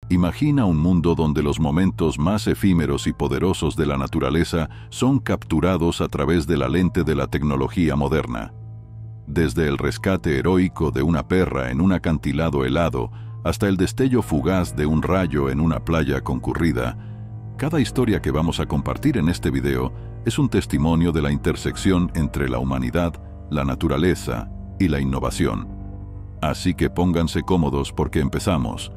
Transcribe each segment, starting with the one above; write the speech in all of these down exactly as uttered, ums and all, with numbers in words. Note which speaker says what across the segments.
Speaker 1: Imagina un mundo donde los momentos más efímeros y poderosos de la naturaleza son capturados a través de la lente de la tecnología moderna. Desde el rescate heroico de una perra en un acantilado helado hasta el destello fugaz de un rayo en una playa concurrida, cada historia que vamos a compartir en este video es un testimonio de la intersección entre la humanidad, la naturaleza y la innovación. Así que pónganse cómodos porque empezamos.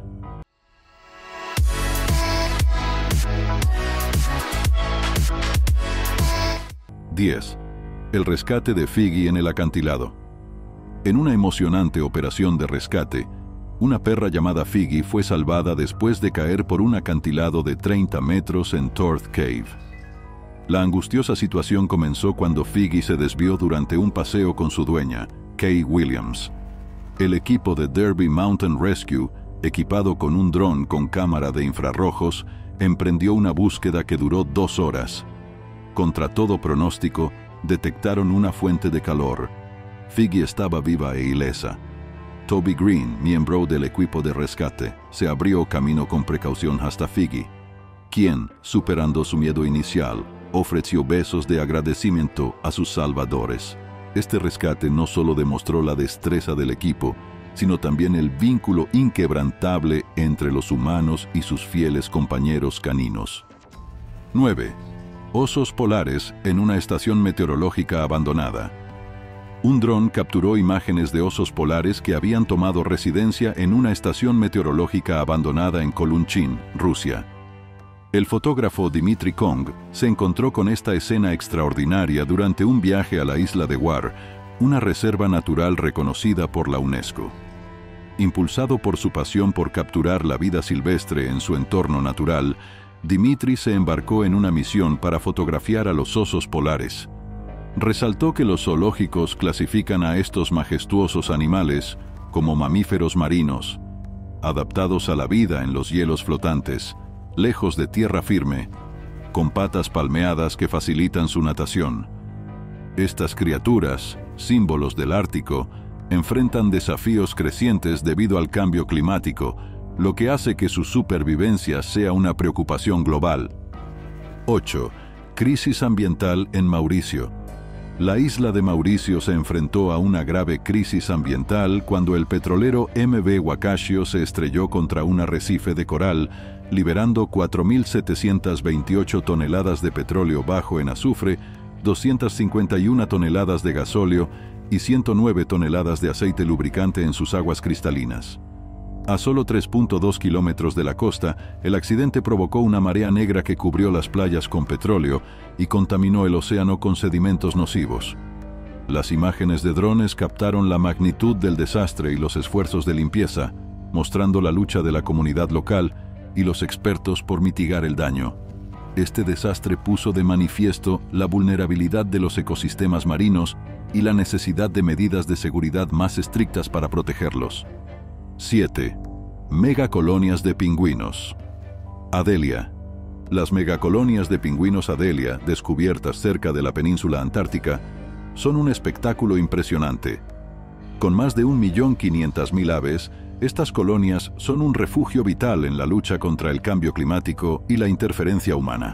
Speaker 1: diez. El rescate de Figgy en el acantilado. En una emocionante operación de rescate, una perra llamada Figgy fue salvada después de caer por un acantilado de treinta metros en Torth Cave. La angustiosa situación comenzó cuando Figgy se desvió durante un paseo con su dueña, Kay Williams. El equipo de Derby Mountain Rescue, equipado con un dron con cámara de infrarrojos, emprendió una búsqueda que duró dos horas. Contra todo pronóstico, detectaron una fuente de calor. Figgy estaba viva e ilesa. Toby Green, miembro del equipo de rescate, se abrió camino con precaución hasta Figgy, quien, superando su miedo inicial, ofreció besos de agradecimiento a sus salvadores. Este rescate no solo demostró la destreza del equipo, sino también el vínculo inquebrantable entre los humanos y sus fieles compañeros caninos. nueve. Osos polares en una estación meteorológica abandonada. Un dron capturó imágenes de osos polares que habían tomado residencia en una estación meteorológica abandonada en Kolunchin, Rusia. El fotógrafo Dmitry Kong se encontró con esta escena extraordinaria durante un viaje a la isla de War, una reserva natural reconocida por la UNESCO. Impulsado por su pasión por capturar la vida silvestre en su entorno natural, Dmitry se embarcó en una misión para fotografiar a los osos polares. Resaltó que los zoológicos clasifican a estos majestuosos animales como mamíferos marinos, adaptados a la vida en los hielos flotantes, lejos de tierra firme, con patas palmeadas que facilitan su natación. Estas criaturas, símbolos del Ártico, enfrentan desafíos crecientes debido al cambio climático, lo que hace que su supervivencia sea una preocupación global. ocho. Crisis ambiental en Mauricio. La isla de Mauricio se enfrentó a una grave crisis ambiental cuando el petrolero M V Wakashio se estrelló contra un arrecife de coral, liberando cuatro mil setecientas veintiocho toneladas de petróleo bajo en azufre, doscientas cincuenta y una toneladas de gasóleo y ciento nueve toneladas de aceite lubricante en sus aguas cristalinas. A solo tres punto dos kilómetros de la costa, el accidente provocó una marea negra que cubrió las playas con petróleo y contaminó el océano con sedimentos nocivos. Las imágenes de drones captaron la magnitud del desastre y los esfuerzos de limpieza, mostrando la lucha de la comunidad local y los expertos por mitigar el daño. Este desastre puso de manifiesto la vulnerabilidad de los ecosistemas marinos y la necesidad de medidas de seguridad más estrictas para protegerlos. siete. Megacolonias de pingüinos. Adelia. Las megacolonias de pingüinos Adelia, descubiertas cerca de la península antártica, son un espectáculo impresionante. Con más de un millón quinientas mil aves, estas colonias son un refugio vital en la lucha contra el cambio climático y la interferencia humana.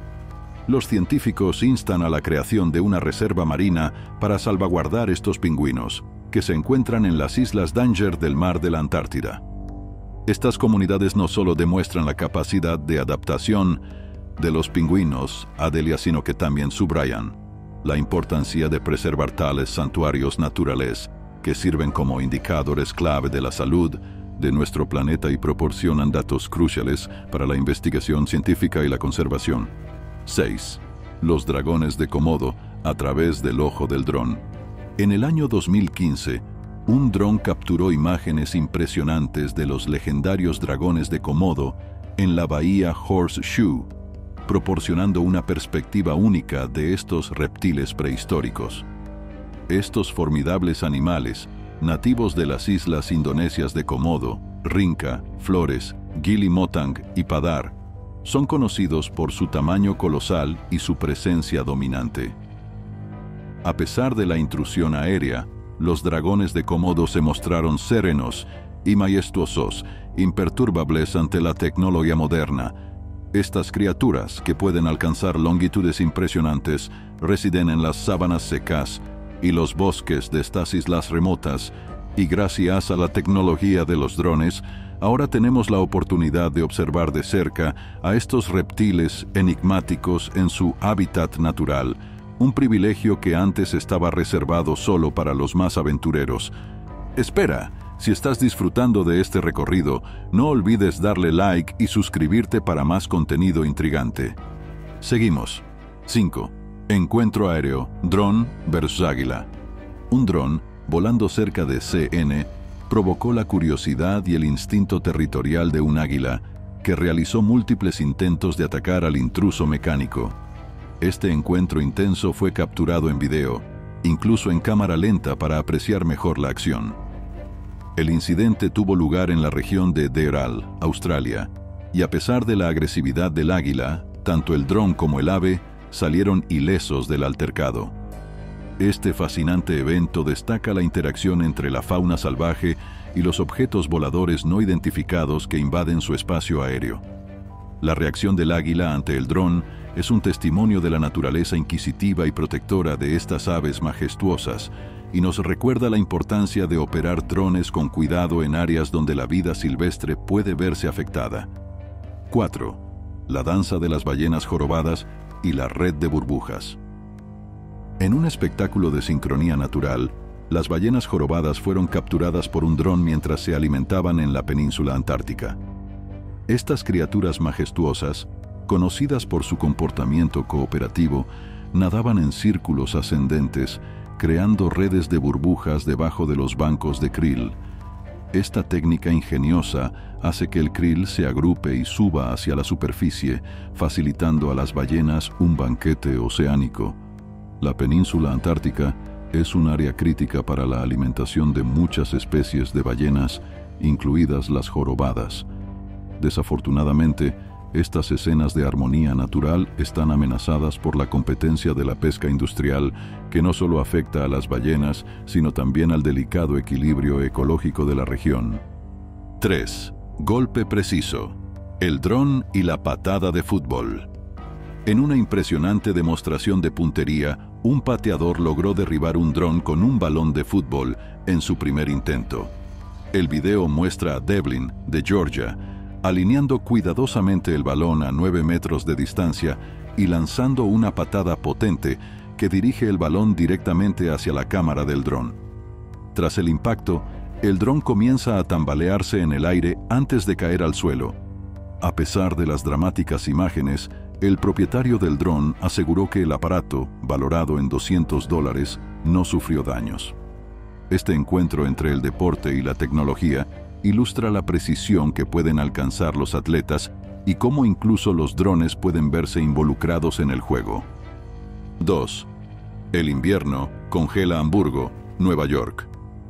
Speaker 1: Los científicos instan a la creación de una reserva marina para salvaguardar estos pingüinos, que se encuentran en las islas Danger del mar de la Antártida. Estas comunidades no solo demuestran la capacidad de adaptación de los pingüinos Adelia, sino que también subrayan la importancia de preservar tales santuarios naturales que sirven como indicadores clave de la salud de nuestro planeta y proporcionan datos cruciales para la investigación científica y la conservación. seis. Los dragones de Komodo a través del ojo del dron. En el año dos mil quince, un dron capturó imágenes impresionantes de los legendarios dragones de Komodo en la bahía Horseshoe, proporcionando una perspectiva única de estos reptiles prehistóricos. Estos formidables animales, nativos de las islas indonesias de Komodo, Rinca, Flores, Gili Motang y Padar, son conocidos por su tamaño colosal y su presencia dominante. A pesar de la intrusión aérea, los dragones de Komodo se mostraron serenos y majestuosos, imperturbables ante la tecnología moderna. Estas criaturas, que pueden alcanzar longitudes impresionantes, residen en las sabanas secas y los bosques de estas islas remotas, y gracias a la tecnología de los drones, ahora tenemos la oportunidad de observar de cerca a estos reptiles enigmáticos en su hábitat natural, un privilegio que antes estaba reservado solo para los más aventureros. Espera, si estás disfrutando de este recorrido, no olvides darle like y suscribirte para más contenido intrigante. Seguimos. cinco. Encuentro aéreo, dron versus águila. Un dron, volando cerca de C N, provocó la curiosidad y el instinto territorial de un águila, que realizó múltiples intentos de atacar al intruso mecánico. Este encuentro intenso fue capturado en video, incluso en cámara lenta para apreciar mejor la acción. El incidente tuvo lugar en la región de Deral, Australia, y a pesar de la agresividad del águila, tanto el dron como el ave salieron ilesos del altercado. Este fascinante evento destaca la interacción entre la fauna salvaje y los objetos voladores no identificados que invaden su espacio aéreo. La reacción del águila ante el dron es un testimonio de la naturaleza inquisitiva y protectora de estas aves majestuosas, y nos recuerda la importancia de operar drones con cuidado en áreas donde la vida silvestre puede verse afectada. cuatro. La danza de las ballenas jorobadas y la red de burbujas. En un espectáculo de sincronía natural, las ballenas jorobadas fueron capturadas por un dron mientras se alimentaban en la península antártica. Estas criaturas majestuosas, conocidas por su comportamiento cooperativo, nadaban en círculos ascendentes, creando redes de burbujas debajo de los bancos de krill. Esta técnica ingeniosa hace que el krill se agrupe y suba hacia la superficie, facilitando a las ballenas un banquete oceánico. La península antártica es un área crítica para la alimentación de muchas especies de ballenas, incluidas las jorobadas. Desafortunadamente, estas escenas de armonía natural están amenazadas por la competencia de la pesca industrial, que no solo afecta a las ballenas, sino también al delicado equilibrio ecológico de la región. tres. Golpe preciso. El dron y la patada de fútbol. En una impresionante demostración de puntería, un pateador logró derribar un dron con un balón de fútbol en su primer intento. El video muestra a Devlin, de Georgia, alineando cuidadosamente el balón a nueve metros de distancia y lanzando una patada potente que dirige el balón directamente hacia la cámara del dron. Tras el impacto, el dron comienza a tambalearse en el aire antes de caer al suelo. A pesar de las dramáticas imágenes, el propietario del dron aseguró que el aparato, valorado en doscientos dólares, no sufrió daños. Este encuentro entre el deporte y la tecnología ilustra la precisión que pueden alcanzar los atletas y cómo incluso los drones pueden verse involucrados en el juego. dos. El invierno congela Hamburgo, Nueva York.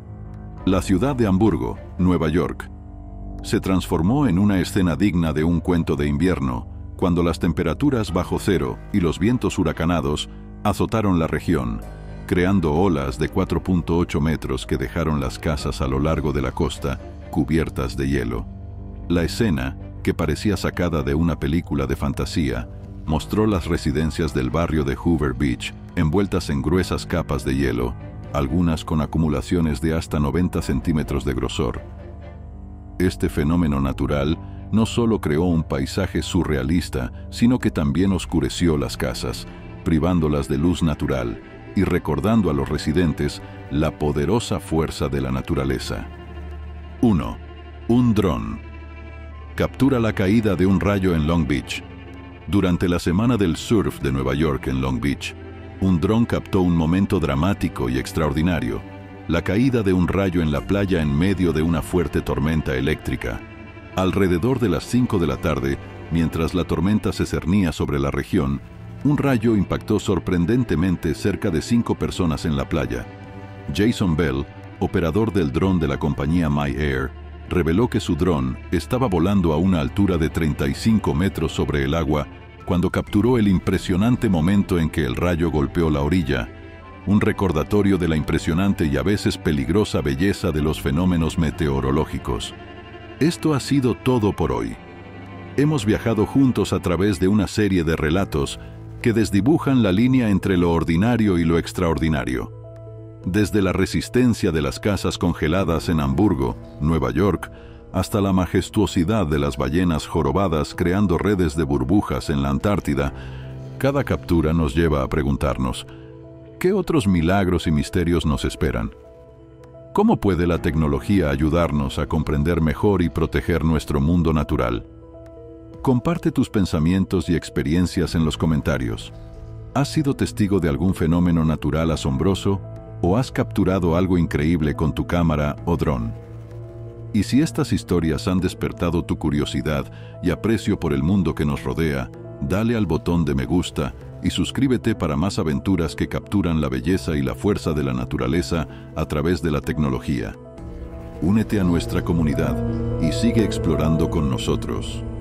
Speaker 1: La ciudad de Hamburgo, Nueva York, se transformó en una escena digna de un cuento de invierno, cuando las temperaturas bajo cero y los vientos huracanados azotaron la región, creando olas de cuatro punto ocho metros que dejaron las casas a lo largo de la costa cubiertas de hielo. La escena, que parecía sacada de una película de fantasía, mostró las residencias del barrio de Hoover Beach envueltas en gruesas capas de hielo, algunas con acumulaciones de hasta noventa centímetros de grosor. Este fenómeno natural no solo creó un paisaje surrealista, sino que también oscureció las casas, privándolas de luz natural y recordando a los residentes la poderosa fuerza de la naturaleza. uno. Un dron. Captura la caída de un rayo en Long Beach. Durante la semana del surf de Nueva York en Long Beach, un dron captó un momento dramático y extraordinario: la caída de un rayo en la playa en medio de una fuerte tormenta eléctrica. Alrededor de las cinco de la tarde, mientras la tormenta se cernía sobre la región, un rayo impactó sorprendentemente cerca de cinco personas en la playa. Jason Bell, operador del dron de la compañía My Air, reveló que su dron estaba volando a una altura de treinta y cinco metros sobre el agua cuando capturó el impresionante momento en que el rayo golpeó la orilla. un recordatorio de la impresionante y a veces peligrosa belleza de los fenómenos meteorológicos. Esto ha sido todo por hoy. Hemos viajado juntos a través de una serie de relatos que desdibujan la línea entre lo ordinario y lo extraordinario. Desde la resistencia de las casas congeladas en Hamburgo, Nueva York, hasta la majestuosidad de las ballenas jorobadas creando redes de burbujas en la Antártida, cada captura nos lleva a preguntarnos, ¿qué otros milagros y misterios nos esperan? ¿Cómo puede la tecnología ayudarnos a comprender mejor y proteger nuestro mundo natural? Comparte tus pensamientos y experiencias en los comentarios. ¿Has sido testigo de algún fenómeno natural asombroso o has capturado algo increíble con tu cámara o dron? Y si estas historias han despertado tu curiosidad y aprecio por el mundo que nos rodea, dale al botón de me gusta y suscríbete para más aventuras que capturan la belleza y la fuerza de la naturaleza a través de la tecnología. Únete a nuestra comunidad y sigue explorando con nosotros.